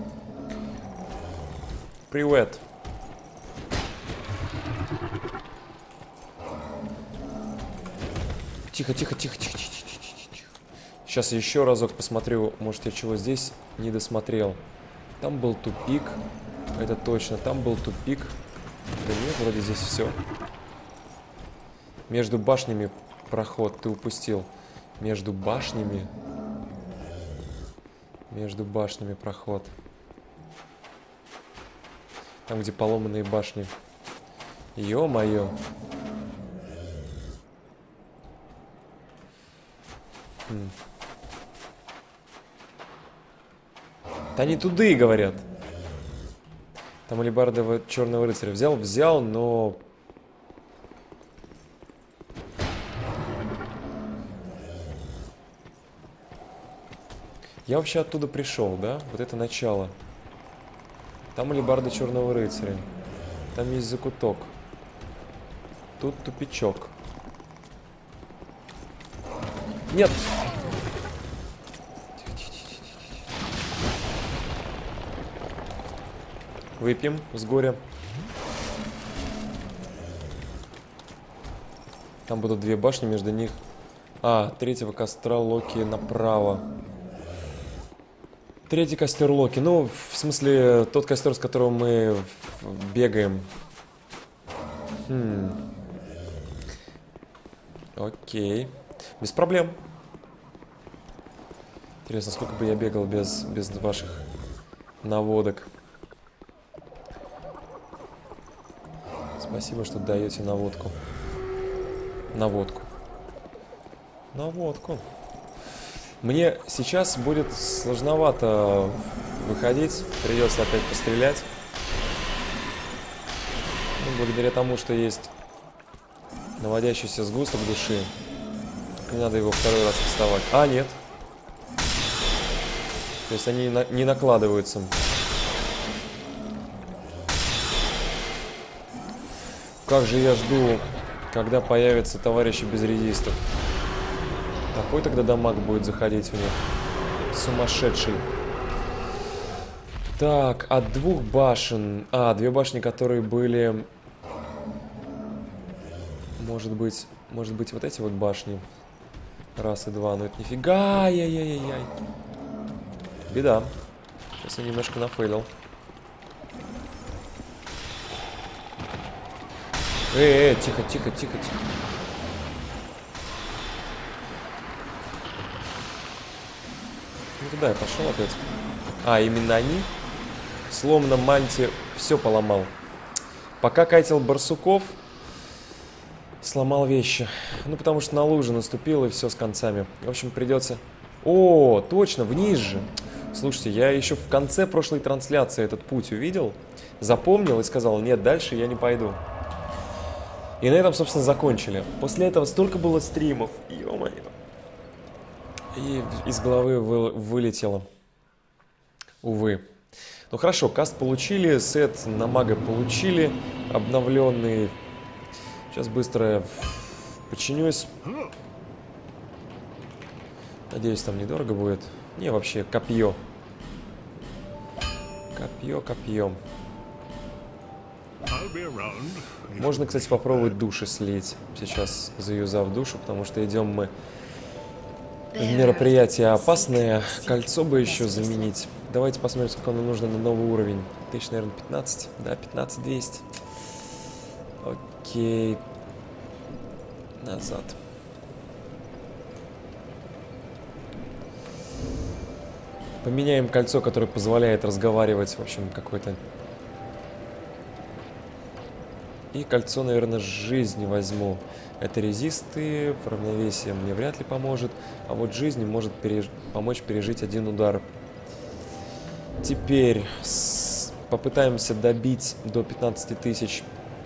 Привет. Тихо, тихо, тихо, тихо, тихо, тихо, тихо, тихо. Сейчас еще разок посмотрю, может я чего здесь не досмотрел. Там был тупик, это точно, там был тупик. Да нет, вроде здесь все. Между башнями проход ты упустил. Между башнями проход. Там, где поломанные башни. Ё-моё. Да не туды, говорят. Там алебарда черного рыцаря. Взял, но... Я вообще оттуда пришел, да? Вот это начало. Там алебарда черного рыцаря. Там есть закуток. Тут тупичок. Нет! Выпьем с горя. Там будут две башни, между них... А, третьего костра Локи направо. Третий костер Локи. Ну, в смысле, тот костер, с которого мы бегаем. Окей. Без проблем. Интересно, сколько бы я бегал без ваших наводок. Спасибо, что даете наводку. Наводку. Мне сейчас будет сложновато выходить. Придется опять пострелять. Ну, благодаря тому, что есть наводящийся сгусток души. Не надо его второй раз доставать. А, нет. То есть они не накладываются. Как же я жду, когда появятся товарищи без резистов. Какой тогда дамаг будет заходить в них? Сумасшедший. Так, от двух башен... А, две башни, которые были... Может быть вот эти вот башни. Раз и два, но это нифига. Ай-яй-яй-яй. Беда. Сейчас я немножко нафейлил. Тихо. Ну куда я пошел опять? А, именно они? Слом на манте все поломал. Пока катил барсуков, сломал вещи. Ну, потому что на лужу наступил, и все с концами. В общем, придется... О, точно, вниз же. Слушайте, я еще в конце прошлой трансляции этот путь увидел, запомнил и сказал, нет, дальше я не пойду. И на этом, собственно, закончили. После этого столько было стримов. Ё-моё. И из головы вылетело. Увы. Ну хорошо, каст получили, сет на мага получили. Обновленный. Сейчас быстро починюсь. Надеюсь, там недорого будет. Не, вообще, копье. Копье. Можно, кстати, попробовать души слить. Сейчас заюзав душу, потому что идем мы в мероприятие опасное. Кольцо бы еще заменить. Давайте посмотрим, сколько нам нужно на новый уровень. 1000, наверное, 15. Да, 15200. Окей. Назад. Поменяем кольцо, которое позволяет разговаривать. В общем, какой-то... И кольцо, наверное, жизни возьму. Это резисты, в равновесии мне вряд ли поможет. А вот жизни может помочь пережить один удар. Теперь попытаемся добить до 15 тысяч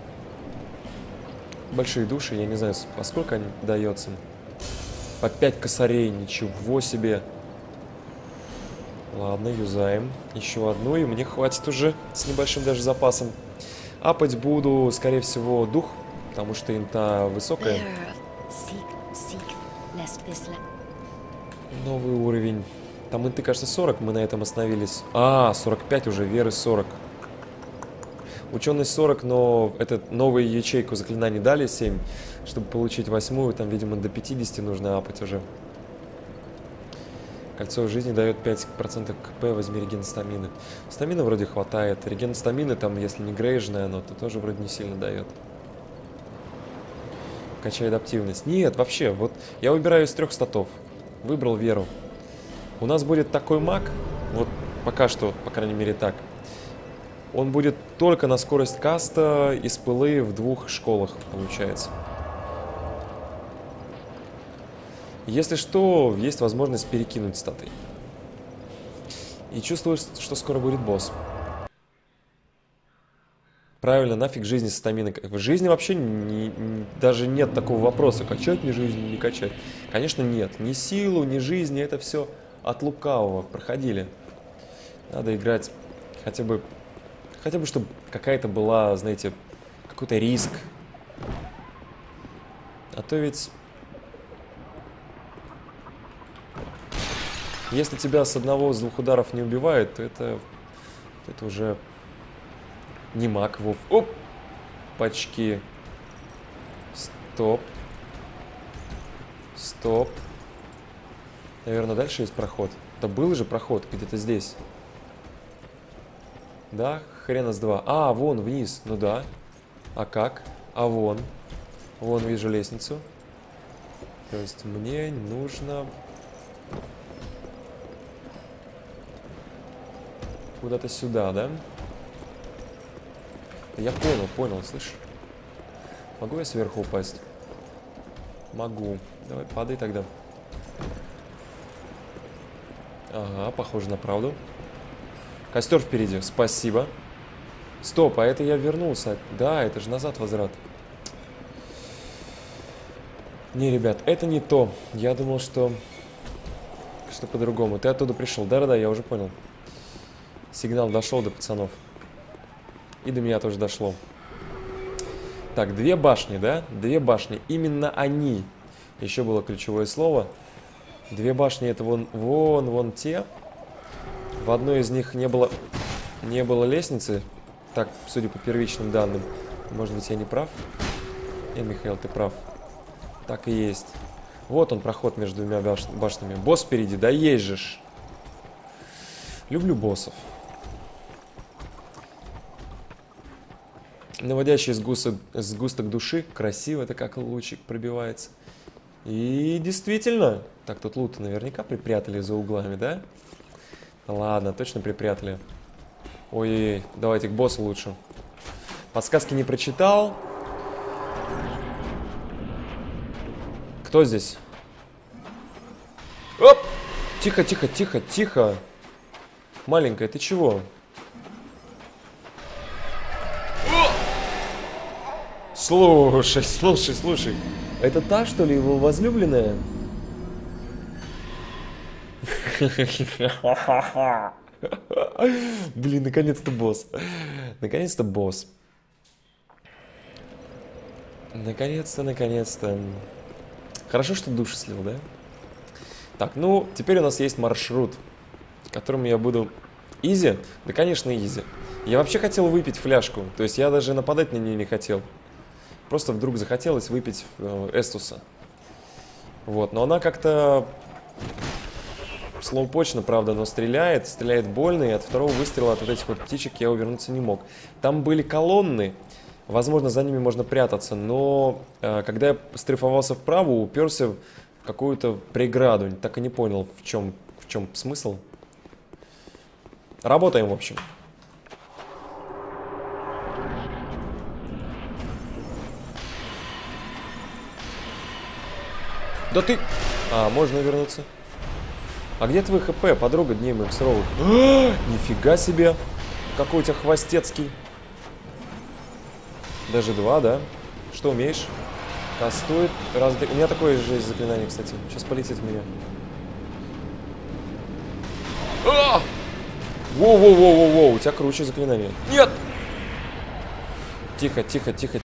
большие души. Я не знаю, поскольку они дается. По 5 косарей, ничего себе. Ладно, юзаем. Еще одну, и мне хватит уже с небольшим даже запасом. Апать буду, скорее всего, дух, потому что инта высокая. Новый уровень. Там инты, кажется, 40, мы на этом остановились. А, 45 уже, веры 40. Ученость 40, но это новую ячейку заклинаний дали, 7. Чтобы получить 8-ю, там, видимо, до 50 нужно апать уже. Кольцо жизни дает 5% КП, возьми реген стамины. Стамины вроде хватает. Реген стамины, там, если не грейжное оно, то тоже вроде не сильно дает. Качай адаптивность. Нет, вообще, вот я выбираю из 3 статов. Выбрал веру. У нас будет такой маг, вот пока что, по крайней мере так. Он будет только на скорость каста из пылы в 2 школах, получается. Если что, есть возможность перекинуть статы. И чувствую, что скоро будет босс. Правильно, нафиг жизни стамины. В жизни вообще даже нет такого вопроса, качать мне жизнь, не качать. Конечно, нет. Ни силу, ни жизни, это все от лукавого. Проходили. Надо играть хотя бы чтобы какая-то была, знаете, какой-то риск. А то ведь... Если тебя с 1-2 ударов не убивает, то это уже не маг, Вов. Оп! Пачки. Стоп. Стоп. Наверное, дальше есть проход. Да был же проход где-то здесь. Да, хрена с 2. А, вон, вниз. Ну да. А как? А вон. Вон вижу лестницу. То есть мне нужно... Куда-то сюда, да? Я понял, слышь? Могу я сверху упасть? Могу. Давай, падай тогда. Ага, похоже на правду. Костер впереди, спасибо. Стоп, а это я вернулся. Да, это же назад возврат. Не, ребят, это не то. Я думал, что по-другому. Ты оттуда пришел. Да-да-да, я уже понял. Сигнал дошел до пацанов. И до меня тоже дошло. Так, 2 башни, да? 2 башни. Именно они. Еще было ключевое слово. 2 башни, это вон те. В одной из них не было лестницы. Так, судя по первичным данным. Может быть, я не прав? Нет, Михаил, ты прав. Так и есть. Вот он, проход между 2 башнями. Босс впереди, да есть же ж. Люблю боссов. Наводящий сгусток души. Красиво, это как лучик пробивается. И действительно. Так, тут лут наверняка припрятали за углами, да? Ладно, точно припрятали. Ой, давайте к боссу лучше. Подсказки не прочитал. Кто здесь? Оп! Тихо, тихо, тихо, тихо. Маленькая, ты чего? Слушай. Это та, что ли, его возлюбленная? Блин, наконец-то босс. Наконец-то босс. Наконец-то. Хорошо, что души слил, да? Так, ну, теперь у нас есть маршрут, которым я буду... Изи? Да, конечно, изи. Я вообще хотел выпить фляжку. То есть я даже нападать на нее не хотел. Просто вдруг захотелось выпить Эстуса. Вот, но она как-то... слоупочно, правда, но стреляет. Стреляет больно, и от второго выстрела от вот этих вот птичек я увернуться не мог. Там были колонны. Возможно, за ними можно прятаться, но когда я стрейфовался вправо, уперся в какую-то преграду. Так и не понял, в чем смысл. Работаем, в общем. Да ты... А, можно вернуться. А где твой ХП, подруга Дней моих суровых? Нифига себе. Какой у тебя хвостецкий. Даже 2, да? Что умеешь? Кастует. У меня такое же заклинание, кстати. Сейчас полетит в меня. Воу-воу-воу-воу-воу. У тебя круче заклинание. Нет! Тихо, тихо, тихо.